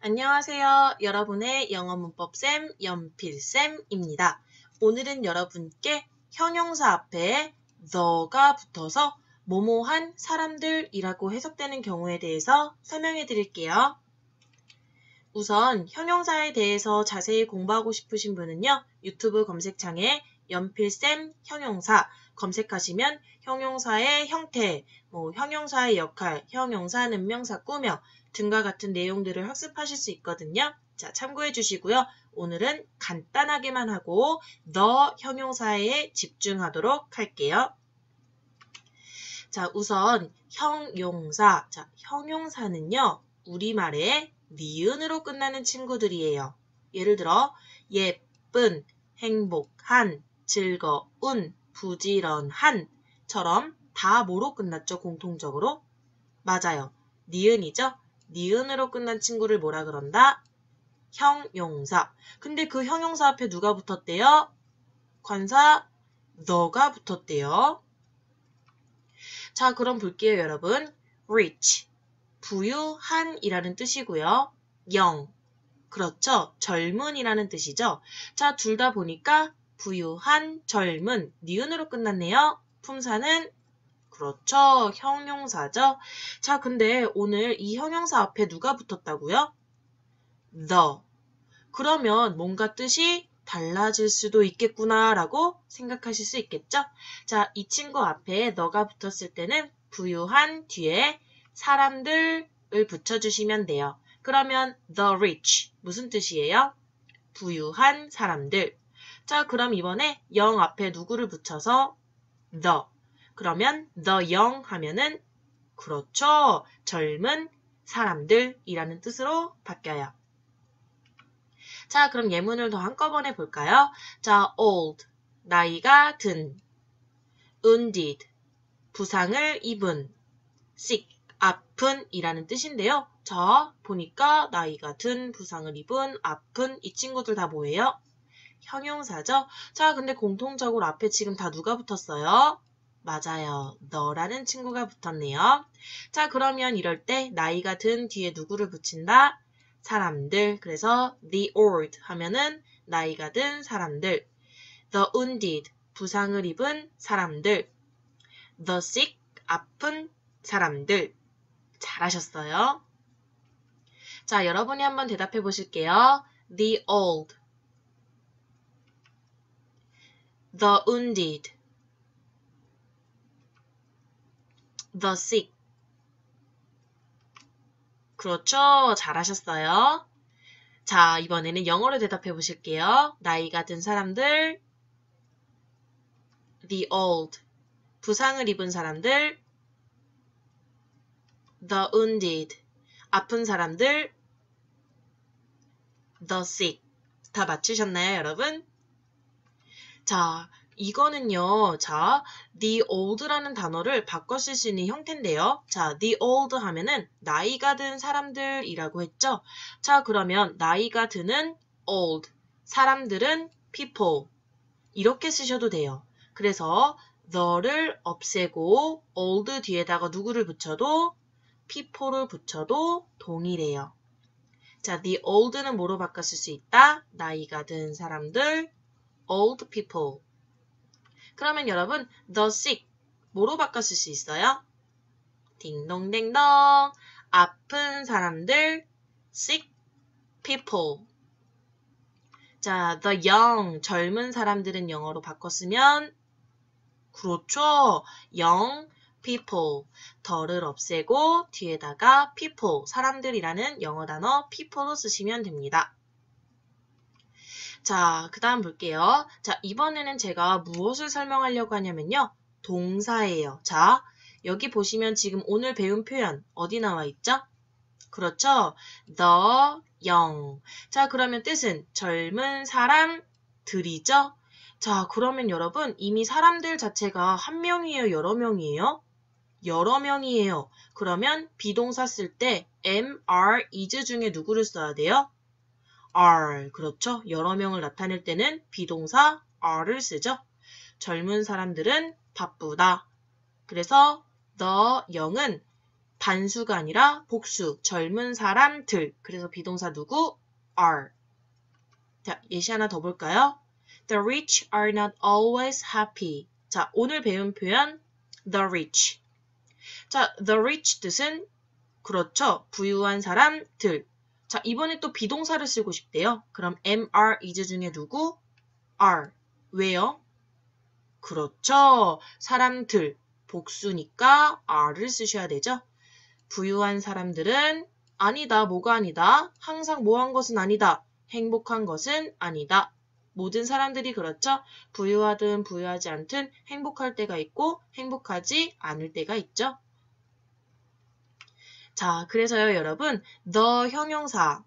안녕하세요. 여러분의 영어 문법쌤 연필쌤입니다. 오늘은 여러분께 형용사 앞에 the가 붙어서 뭐뭐한 사람들이라고 해석되는 경우에 대해서 설명해 드릴게요. 우선 형용사에 대해서 자세히 공부하고 싶으신 분은요. 유튜브 검색창에 연필쌤 형용사 검색하시면 형용사의 형태, 형용사의 역할, 형용사는 명사 꾸며 등과 같은 내용들을 학습하실 수 있거든요. 자, 참고해 주시고요. 오늘은 간단하게만 하고 the 형용사에 집중하도록 할게요. 자, 우선 형용사. 자, 형용사는요. 우리말에 니은으로 끝나는 친구들이에요. 예를 들어 예쁜, 행복한, 즐거운, 부지런한처럼 다 뭐로 끝났죠? 공통적으로? 맞아요. 니은이죠? 니은으로 끝난 친구를 뭐라 그런다? 형용사. 근데 그 형용사 앞에 누가 붙었대요? 관사 the가 붙었대요. 자, 그럼 볼게요, 여러분. rich, 부유한이라는 뜻이고요. young, 그렇죠. 젊은이라는 뜻이죠. 자, 둘 다 보니까 부유한, 젊은, 니은으로 끝났네요. 품사는 그렇죠. 형용사죠. 자, 근데 오늘 이 형용사 앞에 누가 붙었다고요? the. 그러면 뭔가 뜻이 달라질 수도 있겠구나라고 생각하실 수 있겠죠? 자, 이 친구 앞에 너가 붙었을 때는 부유한 뒤에 사람들을 붙여주시면 돼요. 그러면 the rich 무슨 뜻이에요? 부유한 사람들. 자, 그럼 이번에 young 앞에 누구를 붙여서 the. 그러면 the young 하면은 그렇죠. 젊은 사람들이라는 뜻으로 바뀌어요. 자, 그럼 예문을 더 한꺼번에 볼까요? 자, old, 나이가 든, wounded, 부상을 입은, sick, 아픈 이라는 뜻인데요. 자, 보니까 나이가 든, 부상을 입은, 아픈 이 친구들 다 뭐예요? 형용사죠? 자, 근데 공통적으로 앞에 지금 다 누가 붙었어요? 맞아요. 너라는 친구가 붙었네요. 자, 그러면 이럴 때 나이가 든 뒤에 누구를 붙인다? 사람들. 그래서 the old 하면은 나이가 든 사람들. the wounded, 부상을 입은 사람들. the sick, 아픈 사람들. 잘하셨어요. 자, 여러분이 한번 대답해 보실게요. the old, the wounded, the sick. 그렇죠. 잘하셨어요. 자, 이번에는 영어로 대답해 보실게요. 나이가 든 사람들, the old, 부상을 입은 사람들, the wounded, 아픈 사람들, the sick. 다 맞추셨나요, 여러분? 자, 이거는요. 자, the old라는 단어를 바꿔 쓸 수 있는 형태인데요. 자, the old 하면은 나이가 든 사람들이라고 했죠. 자, 그러면 나이가 드는 old, 사람들은 people 이렇게 쓰셔도 돼요. 그래서 the를 없애고 old 뒤에다가 누구를 붙여도 people를 붙여도 동일해요. 자, the old는 뭐로 바꿔 쓸 수 있다? 나이가 든 사람들, old people. 그러면 여러분, the sick, 뭐로 바꿔 쓸 수 있어요? 딩동댕동, 아픈 사람들, sick people. 자, the young, 젊은 사람들은 영어로 바꿨으면 그렇죠. young people. 더를 없애고 뒤에다가 people, 사람들이라는 영어 단어 people로 쓰시면 됩니다. 자, 그 다음 볼게요. 자, 이번에는 제가 무엇을 설명하려고 하냐면요. 동사예요. 자, 여기 보시면 지금 오늘 배운 표현 어디 나와 있죠? 그렇죠. the young. 자, 그러면 뜻은 젊은 사람들이죠? 자, 그러면 여러분 이미 사람들 자체가 한 명이에요? 여러 명이에요? 여러 명이에요. 그러면 비동사 쓸 때 am, are, is 중에 누구를 써야 돼요? are, 그렇죠. 여러 명을 나타낼 때는 비동사 are를 쓰죠. 젊은 사람들은 바쁘다. 그래서 the young은 단수가 아니라 복수, 젊은 사람들. 그래서 비동사 누구? are. 자, 예시 하나 더 볼까요? The rich are not always happy. 자, 오늘 배운 표현 the rich. 자, the rich 뜻은 그렇죠. 부유한 사람들. 자, 이번에 또 비동사를 쓰고 싶대요. 그럼 am, are, is 중에 누구? are. 왜요? 그렇죠. 사람들. 복수니까 are를 쓰셔야 되죠. 부유한 사람들은 아니다. 뭐가 아니다. 항상 뭐한 것은 아니다. 행복한 것은 아니다. 모든 사람들이 그렇죠. 부유하든 부유하지 않든 행복할 때가 있고 행복하지 않을 때가 있죠. 자, 그래서요, 여러분, the 형용사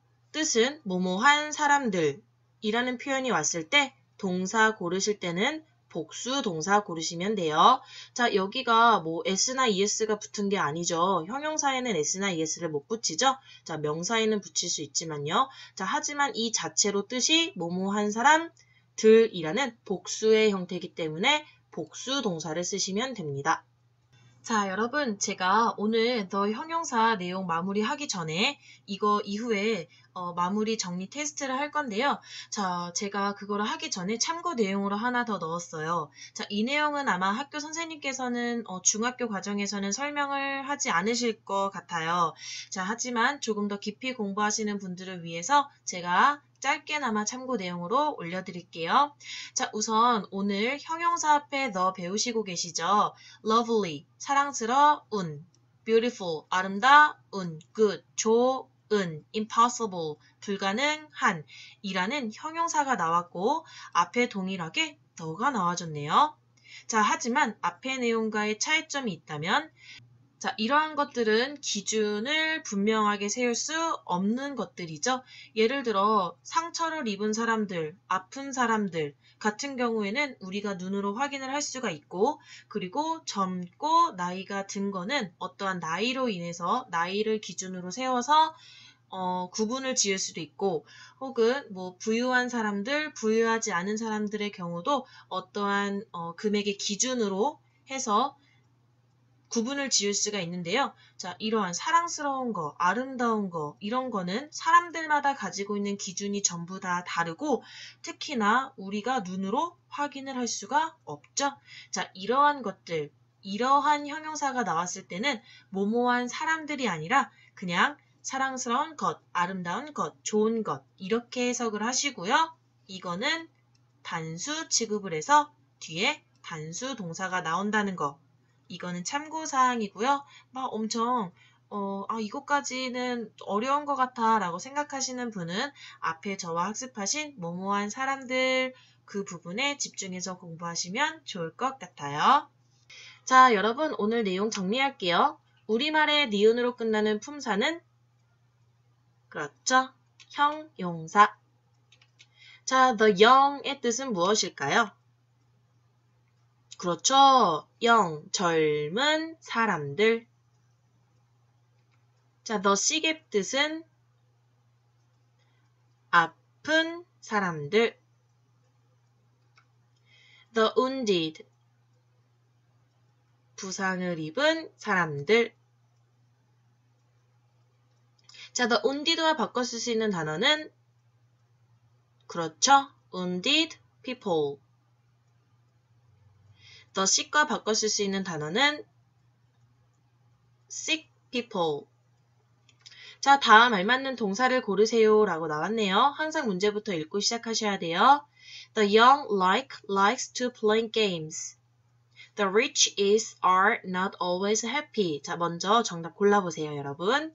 뜻은 뭐뭐한 사람들 이라는 표현이 왔을 때 동사 고르실 때는 복수 동사 고르시면 돼요. 자, 여기가 뭐 s나 es가 붙은 게 아니죠. 형용사에는 s나 es를 못 붙이죠. 자, 명사에는 붙일 수 있지만요. 자, 하지만 이 자체로 뜻이 뭐뭐한 사람들이라는 복수의 형태이기 때문에 복수 동사를 쓰시면 됩니다. 자, 여러분, 제가 오늘 더 형용사 내용 마무리하기 전에 이거 이후에 마무리 정리 테스트를 할 건데요. 자, 제가 그거를 하기 전에 참고 내용으로 하나 더 넣었어요. 자, 이 내용은 아마 학교 선생님께서는 중학교 과정에서는 설명을 하지 않으실 것 같아요. 자, 하지만 조금 더 깊이 공부하시는 분들을 위해서 제가 짧게나마 참고 내용으로 올려드릴게요. 자, 우선 오늘 형용사 앞에 너 배우시고 계시죠? lovely, 사랑스러운, beautiful, 아름다운, good, 좋은, impossible, 불가능한 이라는 형용사가 나왔고 앞에 동일하게 너가 나와줬네요. 자, 하지만 앞의 내용과의 차이점이 있다면 자, 이러한 것들은 기준을 분명하게 세울 수 없는 것들이죠. 예를 들어 상처를 입은 사람들, 아픈 사람들 같은 경우에는 우리가 눈으로 확인을 할 수가 있고 그리고 젊고 나이가 든 거는 어떠한 나이로 인해서 나이를 기준으로 세워서 구분을 지을 수도 있고 혹은 뭐 부유한 사람들, 부유하지 않은 사람들의 경우도 어떠한 금액의 기준으로 해서 구분을 지을 수가 있는데요. 자, 이러한 사랑스러운 거, 아름다운 거 이런 거는 사람들마다 가지고 있는 기준이 전부 다 다르고 특히나 우리가 눈으로 확인을 할 수가 없죠. 자, 이러한 것들, 이러한 형용사가 나왔을 때는 뭐뭐한 사람들이 아니라 그냥 사랑스러운 것, 아름다운 것, 좋은 것 이렇게 해석을 하시고요. 이거는 단수 취급을 해서 뒤에 단수 동사가 나온다는 거. 이거는 참고사항이고요. 막 엄청 이것까지는 어려운 것 같아 라고 생각하시는 분은 앞에 저와 학습하신 뭐뭐한 사람들 그 부분에 집중해서 공부하시면 좋을 것 같아요. 자, 여러분 오늘 내용 정리할게요. 우리말의 니은으로 끝나는 품사는 그렇죠. 형용사. 자, the young의 뜻은 무엇일까요? 그렇죠. young, 젊은 사람들. 자, the sick의 뜻은 아픈 사람들. the wounded, 부상을 입은 사람들. 자, the wounded와 바꿔 쓸 수 있는 단어는 그렇죠. wounded people. the sick과 바꿔 쓸 수 있는 단어는 sick people. 자, 다음 알맞는 동사를 고르세요 라고 나왔네요. 항상 문제부터 읽고 시작하셔야 돼요. The young likes to play games. The rich are not always happy. 자, 먼저 정답 골라보세요, 여러분.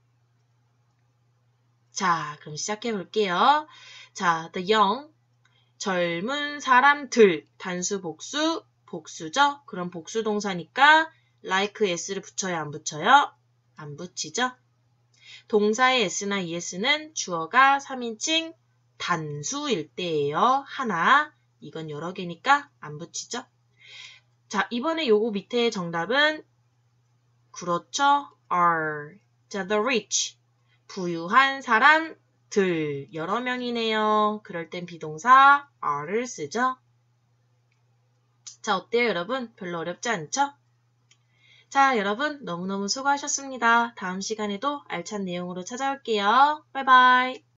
자, 그럼 시작해 볼게요. 자, the young, 젊은 사람들, 단수 복수, 복수죠? 그럼 복수 동사니까 like s를 붙여요, 안 붙여요? 안 붙이죠? 동사의 s나 es는 주어가 3인칭 단수일 때예요. 하나, 이건 여러 개니까 안 붙이죠? 자, 이번에 요거 밑에 정답은 그렇죠? are. 자, the rich, 부유한 사람들, 여러 명이네요. 그럴 땐 비동사 are를 쓰죠? 자, 어때요, 여러분? 별로 어렵지 않죠? 자, 여러분 너무너무 수고하셨습니다. 다음 시간에도 알찬 내용으로 찾아올게요. 바이바이.